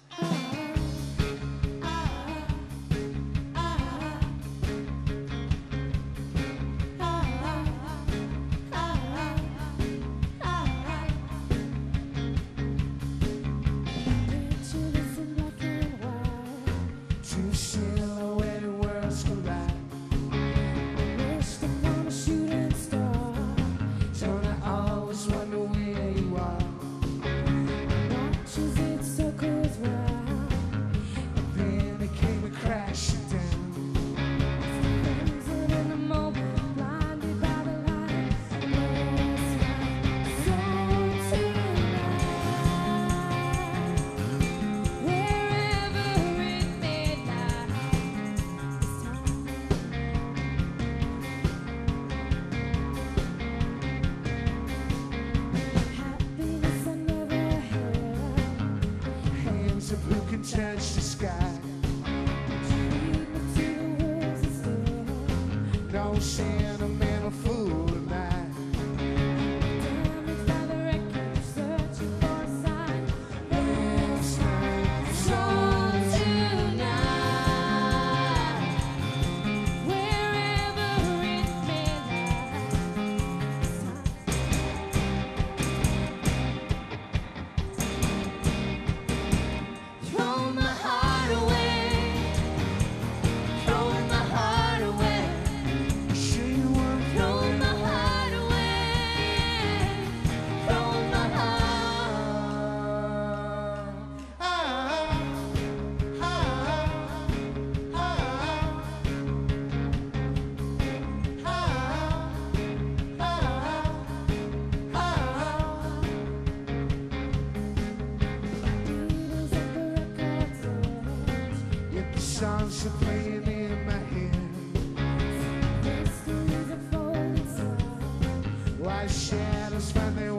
Touch the sky. No sentimental fool tonight. Damaged by the wreckage, searching for a sign. Last night, so tonight, wherever it may throw my heart away, throwing my heart away. Sure you want to throw my heart away, throw my heart. Yet the songs are playing in my head. White shadows find their way